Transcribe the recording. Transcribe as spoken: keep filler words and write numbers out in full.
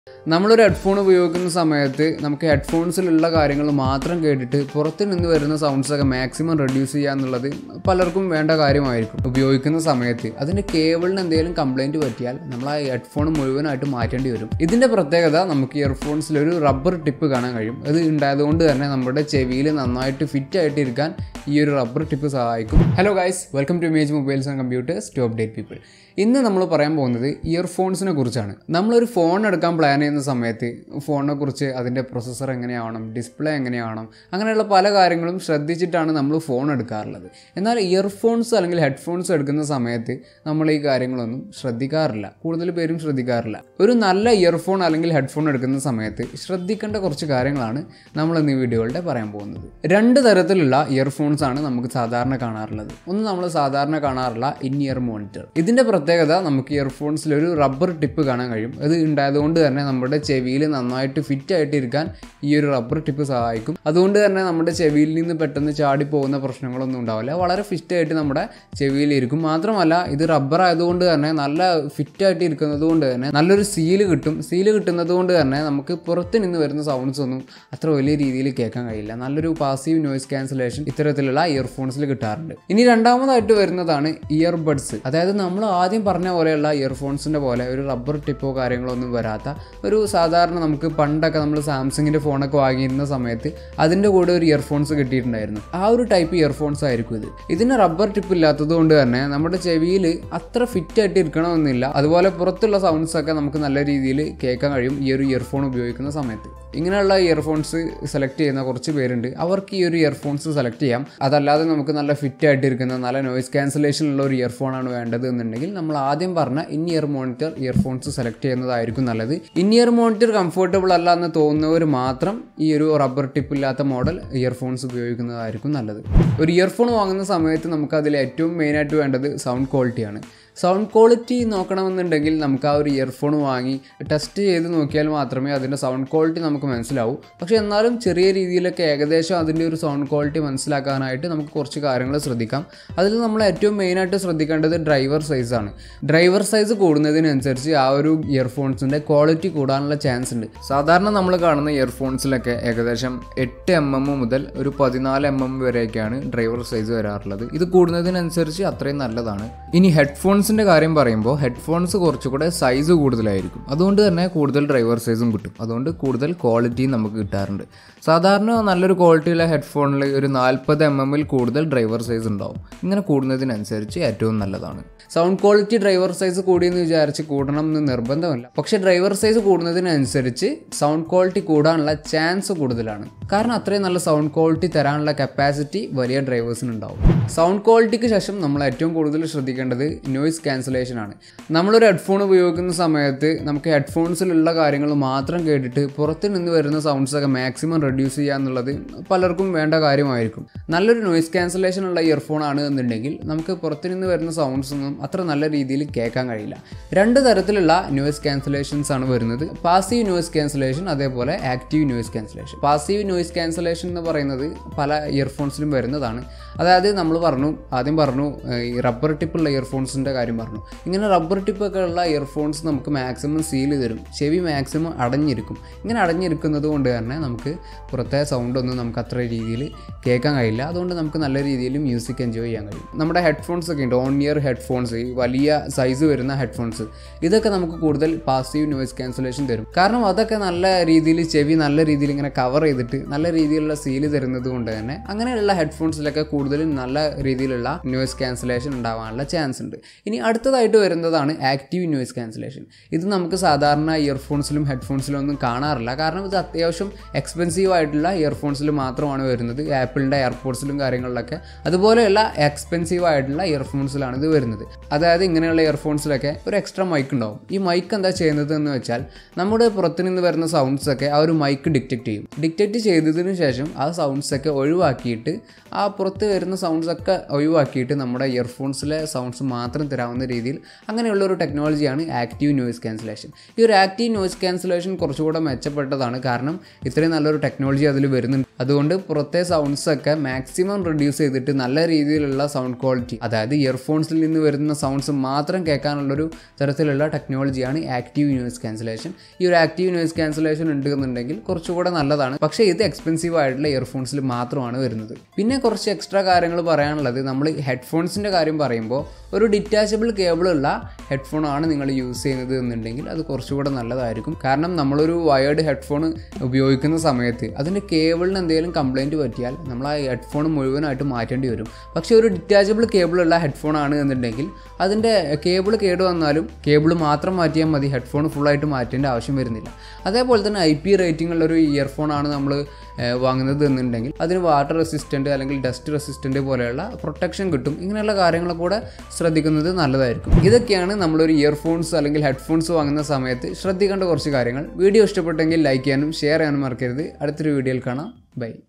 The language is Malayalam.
നമ്മളൊരു ഹെഡ്ഫോൺ ഉപയോഗിക്കുന്ന സമയത്ത് നമുക്ക് ഹെഡ്ഫോൺസിലുള്ള കാര്യങ്ങൾ മാത്രം കേട്ടിട്ട് പുറത്തു നിന്ന് വരുന്ന സൗണ്ട്സൊക്കെ മാക്സിമം റെഡ്യൂസ് ചെയ്യുക എന്നുള്ളത് പലർക്കും വേണ്ട കാര്യമായിരിക്കും. ഉപയോഗിക്കുന്ന സമയത്ത് അതിൻ്റെ കേബിളിന് എന്തെങ്കിലും കംപ്ലൈൻറ്റ് പറ്റിയാൽ നമ്മൾ ആ ഹെഡ്ഫോൺ മുഴുവനായിട്ട് മാറ്റേണ്ടി വരും. ഇതിൻ്റെ പ്രത്യേകത നമുക്ക് ഇയർഫോൺസിലൊരു റബ്ബർ ടിപ്പ് കാണാൻ കഴിയും. അത് ഉണ്ടായതുകൊണ്ട് തന്നെ നമ്മുടെ ചെവിയിൽ നന്നായിട്ട് ഫിറ്റ് ആയിട്ടിരിക്കാൻ ഈ ഒരു റബ്ബർ ടിപ്പ് സഹായിക്കും. Hello guys, welcome to Image Mobiles and Computers to update people. ഇന്ന് നമ്മൾ പറയാൻ പോകുന്നത് ഇയർഫോൺസിനെ കുറിച്ചാണ്. നമ്മളൊരു ഫോൺ എടുക്കാൻ പ്ലാൻ ചെയ്യുന്ന സമയത്ത് ഫോണിനെ കുറിച്ച് അതിൻ്റെ പ്രൊസസ്സർ എങ്ങനെയാവണം, ഡിസ്പ്ലേ എങ്ങനെയാവണം, അങ്ങനെയുള്ള പല കാര്യങ്ങളും ശ്രദ്ധിച്ചിട്ടാണ് നമ്മൾ ഫോൺ എടുക്കാറുള്ളത്. എന്നാൽ ഇയർഫോൺസ് അല്ലെങ്കിൽ ഹെഡ്ഫോൺസ് എടുക്കുന്ന സമയത്ത് നമ്മൾ ഈ കാര്യങ്ങളൊന്നും ശ്രദ്ധിക്കാറില്ല, കൂടുതൽ പേരും ശ്രദ്ധിക്കാറില്ല. ഒരു നല്ല ഇയർഫോൺ അല്ലെങ്കിൽ ഹെഡ്ഫോൺ എടുക്കുന്ന സമയത്ത് ശ്രദ്ധിക്കേണ്ട കുറച്ച് കാര്യങ്ങളാണ് നമ്മൾ ഇന്ന് ഈ വീഡിയോയുടെ പറയാൻ പോകുന്നത്. രണ്ട് തരത്തിലുള്ള ഇയർഫോൺസ് ആണ് നമുക്ക് സാധാരണ കാണാറുള്ളത്. ഒന്ന് നമ്മൾ സാധാരണ കാണാറുള്ള ഇൻ ഇയർ മോണിറ്റർ. ഇതിൻ്റെ പ്രത്യേകത നമുക്ക് ഇയർഫോൺസിൽ ഒരു റബ്ബർ ടിപ്പ് കാണാൻ കഴിയും. അത് ഉണ്ടായതുകൊണ്ട് തന്നെ നമ്മുടെ ചെവിയിൽ നന്നായിട്ട് ഫിറ്റ് ആയിട്ടിരിക്കാൻ ഈ ഒരു റബ്ബർ ടിപ്പ് സഹായിക്കും. അതുകൊണ്ട് തന്നെ നമ്മുടെ ചെവിയിൽ നിന്ന് പെട്ടെന്ന് ചാടി പോകുന്ന പ്രശ്നങ്ങളൊന്നും ഉണ്ടാവില്ല. വളരെ ഫിറ്റ് ആയിട്ട് നമ്മുടെ ചെവിയിൽ ഇരിക്കും. മാത്രമല്ല ഇത് റബ്ബർ ആയതുകൊണ്ട് തന്നെ നല്ല ഫിറ്റ് ആയിട്ട് ഇരിക്കുന്നത് കൊണ്ട് തന്നെ നല്ലൊരു സീല് കിട്ടും. സീല് കിട്ടുന്നത് കൊണ്ട് തന്നെ നമുക്ക് പുറത്ത് നിന്ന് വരുന്ന സൗണ്ട്സ് ഒന്നും അത്ര വലിയ രീതിയിൽ കേൾക്കാൻ കഴിയില്ല. നല്ലൊരു പാസീവ് നോയിസ് ക്യാൻസലേഷൻ ഇത്തരത്തിലുള്ള ഇയർഫോൺസിൽ കിട്ടാറുണ്ട്. ഇനി രണ്ടാമതായിട്ട് വരുന്നതാണ് ഇയർബഡ്സ്. അതായത് നമ്മൾ ആദ്യം പറഞ്ഞ പോലെയുള്ള ഇയർഫോൺസിൻ്റെ പോലെ ഒരു റബ്ബർ ടിപ്പോ കാര്യങ്ങളോ ഒന്നും വരാത്ത ഒരു സാധാരണ നമുക്ക് പണ്ടൊക്കെ നമ്മൾ സാംസങ്ങിൻ്റെ ഫോണൊക്കെ വാങ്ങിയിരുന്ന സമയത്ത് അതിൻ്റെ കൂടെ ഒരു ഇയർഫോൺസ് കിട്ടിയിട്ടുണ്ടായിരുന്നു. ആ ഒരു ടൈപ്പ് ഇയർഫോൺസ് ആയിരിക്കും ഇത്. ഇതിന് റബ്ബർ ടിപ്പ് ഇല്ലാത്തത് കൊണ്ട് തന്നെ നമ്മുടെ ചെവിയിൽ അത്ര ഫിറ്റ് ആയിട്ട് ഇരിക്കണമെന്നില്ല. അതുപോലെ പുറത്തുള്ള സൗണ്ട്സൊക്കെ നമുക്ക് നല്ല രീതിയിൽ കേൾക്കാൻ കഴിയും ഈ ഒരു ഇയർഫോൺ ഉപയോഗിക്കുന്ന സമയത്ത്. ഇങ്ങനെയുള്ള ഇയർഫോൺസ് സെലക്ട് ചെയ്യുന്ന കുറച്ച് പേരുണ്ട്. അവർക്ക് ഈ ഒരു ഇയർഫോൺസ് സെലക്ട് ചെയ്യാം. അതല്ലാതെ നമുക്ക് നല്ല ഫിറ്റ് ആയിട്ടിരിക്കുന്ന നല്ല നോയിസ് ക്യാൻസലേഷൻ ഉള്ള ഒരു ഇയർഫോണാണ് വേണ്ടത് എന്നുണ്ടെങ്കിൽ നമ്മൾ ആദ്യം പറഞ്ഞ in ear monitor earphones select ചെയ്യുന്നതായിരിക്കും നല്ലത്. ഇൻ ഇയർ മോണിറ്റർ കംഫർട്ടബിൾ അല്ല എന്ന് തോന്നുന്നവർ മാത്രം ഈ ഒരു റബ്ബർ ടിപ്പ് ഇല്ലാത്ത മോഡൽ ഇയർഫോൺസ് ഉപയോഗിക്കുന്നതായിരിക്കും നല്ലത്. ഒരു ഇയർഫോൺ വാങ്ങുന്ന സമയത്ത് നമുക്ക് അതിൽ ഏറ്റവും മെയിനായിട്ട് വേണ്ടത് സൗണ്ട് ക്വാളിറ്റിയാണ്. സൗണ്ട് ക്വാളിറ്റി നോക്കണമെന്നുണ്ടെങ്കിൽ നമുക്ക് ആ ഒരു ഇയർഫോൺ വാങ്ങി ടെസ്റ്റ് ചെയ്ത് നോക്കിയാൽ മാത്രമേ അതിൻ്റെ സൗണ്ട് ക്വാളിറ്റി നമുക്ക് മനസ്സിലാവൂ. പക്ഷേ എന്നാലും ചെറിയ രീതിയിലൊക്കെ ഏകദേശം അതിൻ്റെ ഒരു സൗണ്ട് ക്വാളിറ്റി മനസ്സിലാക്കാനായിട്ട് നമുക്ക് കുറച്ച് കാര്യങ്ങൾ ശ്രദ്ധിക്കാം. അതിൽ നമ്മൾ ഏറ്റവും മെയിനായിട്ട് ശ്രദ്ധിക്കേണ്ടത് ഡ്രൈവർ സൈസാണ്. ഡ്രൈവർ സൈസ് കൂടുന്നതിനനുസരിച്ച് ആ ഒരു ഇയർഫോൺസിൻ്റെ ക്വാളിറ്റി കൂടാനുള്ള ചാൻസ് ഉണ്ട്. സാധാരണ നമ്മൾ കാണുന്ന ഇയർഫോൺസിലൊക്കെ ഏകദേശം എട്ട് എം എം മുതൽ ഒരു പതിനാല് എം എം വരെയൊക്കെയാണ് ഡ്രൈവർ സൈസ് വരാറുള്ളത്. ഇത് കൂടുന്നതിനനുസരിച്ച് അത്രയും നല്ലതാണ്. ഇനി ഹെഡ്ഫോൺ ന്റെ കാര്യം പറയുമ്പോൾ ഹെഡ്ഫോൺസ് കുറച്ചുകൂടെ സൈസ് കൂടുതലായിരിക്കും. അതുകൊണ്ട് തന്നെ കൂടുതൽ ഡ്രൈവർ സൈസും കിട്ടും. അതുകൊണ്ട് കൂടുതൽ ക്വാളിറ്റിയും നമുക്ക് കിട്ടാറുണ്ട്. സാധാരണ നല്ലൊരു ക്വാളിറ്റിയുള്ള ഹെഡ്ഫോണിൽ ഒരു നാൽപ്പത് എം എമ്മിൽ കൂടുതൽ ഡ്രൈവർ സൈസ് ഉണ്ടാവും. ഇങ്ങനെ കൂടുന്നതിനനുസരിച്ച് ഏറ്റവും നല്ലതാണ്. സൗണ്ട് ക്വാളിറ്റി ഡ്രൈവർ സൈസ് കൂടിയെന്ന് വിചാരിച്ച് കൂടണം എന്ന് നിർബന്ധമില്ല. പക്ഷേ ഡ്രൈവർ സൈസ് കൂടുന്നതിനനുസരിച്ച് സൗണ്ട് ക്വാളിറ്റി കൂടാനുള്ള ചാൻസ് കൂടുതലാണ്. കാരണം അത്രയും നല്ല സൗണ്ട് ക്വാളിറ്റി തരാനുള്ള കപ്പാസിറ്റി വലിയ ഡ്രൈവേഴ്സിനുണ്ടാവും. സൗണ്ട് ക്വാളിറ്റിക്ക് ശേഷം നമ്മൾ ഏറ്റവും കൂടുതൽ ശ്രദ്ധിക്കേണ്ടത് നോയിസ് ക്യാൻസലേഷൻ ആണ്. നമ്മളൊരു ഹെഡ്ഫോൺ ഉപയോഗിക്കുന്ന സമയത്ത് നമുക്ക് ഹെഡ്ഫോൺസിലുള്ള കാര്യങ്ങൾ മാത്രം കേട്ടിട്ട് പുറത്ത് നിന്ന് വരുന്ന സൗണ്ട്സൊക്കെ മാക്സിമം റെഡ്യൂസ് ചെയ്യുക എന്നുള്ളത് പലർക്കും വേണ്ട കാര്യമായിരിക്കും. നല്ലൊരു നോയിസ് ക്യാൻസലേഷൻ ഉള്ള ഇയർഫോൺ ആണ് എന്നുണ്ടെങ്കിൽ നമുക്ക് പുറത്ത് നിന്ന് വരുന്ന സൗണ്ട്സ് ഒന്നും അത്ര നല്ല രീതിയിൽ കേൾക്കാൻ കഴിയില്ല. രണ്ട് തരത്തിലുള്ള നോയിസ് ക്യാൻസലേഷൻസ് ആണ് വരുന്നത്. പാസീവ് നോയിസ് ക്യാൻസലേഷൻ, അതേപോലെ active noise cancellation. Passive noise cancellation എന്ന് പറയുന്നത് പല ഇയർഫോൺസിലും വരുന്നതാണ്. അതായത് നമ്മൾ പറഞ്ഞു ആദ്യം പറഞ്ഞു ഈ റബ്ബർ ടിപ്പുള്ള ഇയർഫോൺസിൻ്റെ കാര്യം പറഞ്ഞു. ഇങ്ങനെ റബ്ബർ ടിപ്പൊക്കെ ഉള്ള ഇയർഫോൺസ് നമുക്ക് മാക്സിമം സീൽ തരും. ചെവി മാക്സിമം അടഞ്ഞിരിക്കും. ഇങ്ങനെ അടഞ്ഞിരിക്കുന്നത് കൊണ്ട് തന്നെ നമുക്ക് പുറത്തെ സൗണ്ടൊന്നും നമുക്ക് അത്ര രീതിയിൽ കേൾക്കാൻ കഴിയില്ല. അതുകൊണ്ട് നമുക്ക് നല്ല രീതിയിൽ മ്യൂസിക് എൻജോയ് ചെയ്യാൻ കഴിയും. നമ്മുടെ ഹെഡ്ഫോൺസ് ഒക്കെ ഉണ്ട്, ഓൺ ഇയർ ഹെഡ്ഫോൺസ്, വലിയ സൈസ് വരുന്ന ഹെഡ്ഫോൺസ്. ഇതൊക്കെ നമുക്ക് കൂടുതൽ പാസീവ് നോയിസ് ക്യാൻസലേഷൻ തരും. കാരണം അതൊക്കെ നല്ല രീതിയിൽ ചെവി നല്ല രീതിയിൽ ഇങ്ങനെ കവർ ചെയ്തിട്ട് നല്ല രീതിയിലുള്ള സീല് തരുന്നത് കൊണ്ട് തന്നെ അങ്ങനെയുള്ള ഹെഡ്ഫോൺസിലൊക്കെ കൂടുതലും നല്ല രീതിയിലുള്ള നോയിസ് ക്യാൻസലേഷൻ ഉണ്ടാവാനുള്ള ചാൻസ് ഉണ്ട്. ഇനി അടുത്തതായിട്ട് വരുന്നതാണ് ആക്റ്റീവ് നോയിസ് ക്യാൻസലേഷൻ. ഇത് നമുക്ക് സാധാരണ ഇയർഫോൺസിലും ഹെഡ്ഫോൺസിലും ഒന്നും കാണാറില്ല. കാരണം ഇത് അത്യാവശ്യം എക്സ്പെൻസീവ് ആയിട്ടുള്ള ഇയർഫോൺസിൽ മാത്രമാണ് വരുന്നത്. ആപ്പിളിൻ്റെ എയർപോഡ്സിലും കാര്യങ്ങളിലൊക്കെ അതുപോലെയുള്ള എക്സ്പെൻസീവ് ആയിട്ടുള്ള ഇയർഫോൺസിലാണ് ഇത് വരുന്നത്. അതായത് ഇങ്ങനെയുള്ള ഇയർഫോൺസിലൊക്കെ ഒരു എക്സ്ട്രാ മൈക്ക് ഉണ്ടാവും. ഈ മൈക്ക് എന്താ ചെയ്യുന്നത് എന്ന് വെച്ചാൽ നമ്മുടെ പുറത്തു നിന്ന് വരുന്ന സൗണ്ട്സൊക്കെ ആ ഒരു മൈക്ക് ഡിറ്റക്റ്റ് ചെയ്യും. ഡിറ്റക്റ്റ് ചെയ്തതിന് ശേഷം ആ സൗണ്ട്സൊക്കെ ഒഴിവാക്കിയിട്ട് ആ പുറത്ത് വരുന്ന സൗണ്ട്സൊക്കെ ഒഴിവാക്കിയിട്ട് നമ്മുടെ ഇയർഫോൺസിലെ സൗണ്ട്സ് മാത്രം തരാൻ തരാവുന്ന രീതിയിൽ അങ്ങനെയുള്ളൊരു ടെക്നോളജിയാണ് ആക്റ്റീവ് നോയിസ് ക്യാൻസലേഷൻ. ഈ ഒരു ആക്റ്റീവ് നോയിസ് ക്യാൻസലേഷൻ കുറച്ചുകൂടെ മെച്ചപ്പെട്ടതാണ്. കാരണം ഇത്രയും നല്ലൊരു ടെക്നോളജി അതിൽ വരുന്നുണ്ട്. അതുകൊണ്ട് പുറത്തെ സൗണ്ട്സൊക്കെ മാക്സിമം റെഡ്യൂസ് ചെയ്തിട്ട് നല്ല രീതിയിലുള്ള സൗണ്ട് ക്വാളിറ്റി, അതായത് ഇയർഫോൺസിൽ നിന്ന് വരുന്ന സൗണ്ട്സ് മാത്രം കേൾക്കാനുള്ളൊരു തരത്തിലുള്ള ടെക്നോളജിയാണ് ആക്റ്റീവ് നോയിസ് ക്യാൻസലേഷൻ. ഈ ഒരു ആക്റ്റീവ് നോയിസ് ക്യാൻസലേഷൻ ഉണ്ടെന്നുണ്ടെങ്കിൽ കുറച്ചുകൂടെ നല്ലതാണ്. പക്ഷേ ഇത് എക്സ്പെൻസീവ് ആയിട്ടുള്ള ഇയർഫോൺസിൽ മാത്രമാണ് വരുന്നത്. പിന്നെ കുറച്ച് എക്സ്ട്രാ കാര്യങ്ങൾ പറയാനുള്ളത്, നമ്മൾ ഹെഡ്ഫോൺസിൻ്റെ കാര്യം പറയുമ്പോൾ ഒരു ഡിറ്റാച്ചബിൾ കേബിളുള്ള ഹെഡ്ഫോൺ ആണ് നിങ്ങൾ യൂസ് ചെയ്യുന്നത് എന്നുണ്ടെങ്കിൽ അത് കുറച്ചുകൂടെ നല്ലതായിരിക്കും. കാരണം നമ്മളൊരു വയേർഡ് ഹെഡ്ഫോൺ ഉപയോഗിക്കുന്ന സമയത്ത് അതിൻ്റെ കേബിളിന് എന്തെങ്കിലും കംപ്ലയിൻറ്റ് പറ്റിയാൽ നമ്മൾ ആ ഹെഡ്ഫോൺ മുഴുവനായിട്ട് മാറ്റേണ്ടി വരും. പക്ഷേ ഒരു ഡിറ്റാച്ചബിൾ കേബിളുള്ള ഹെഡ്ഫോൺ ആണ് എന്നുണ്ടെങ്കിൽ അതിൻ്റെ കേബിൾ കേട് വന്നാലും കേബിൾ മാത്രം മാറ്റിയാൽ മതി, ഹെഡ്ഫോൺ ഫുള്ളായിട്ട് മാറ്റേണ്ട ആവശ്യം വരുന്നില്ല. അതേപോലെ തന്നെ ഐ പി റേറ്റിംഗ് ഉള്ളൊരു ഇയർഫോണാണ് നമ്മൾ വാങ്ങുന്നത് എന്നുണ്ടെങ്കിൽ അതിന് വാട്ടർ റെസിസ്റ്റൻറ്റ് അല്ലെങ്കിൽ ഡസ്റ്റ് റെസിസ്റ്റൻറ്റ് പോലെയുള്ള പ്രൊട്ടക്ഷൻ കിട്ടും. ഇങ്ങനെയുള്ള കാര്യങ്ങളൊക്കെ കൂടെ ശ്രദ്ധിക്കുന്നത് നല്ലതായിരിക്കും. ഇതൊക്കെയാണ് നമ്മളൊരു ഇയർഫോൺസ് അല്ലെങ്കിൽ ഹെഡ്ഫോൺസ് വാങ്ങുന്ന സമയത്ത് ശ്രദ്ധിക്കേണ്ട കുറച്ച് കാര്യങ്ങൾ. വീഡിയോ ഇഷ്ടപ്പെട്ടെങ്കിൽ ലൈക്ക് ചെയ്യാനും ഷെയർ ചെയ്യാനും മറക്കരുത്. അടുത്തൊരു വീഡിയോയിൽ കാണാം. ബൈ.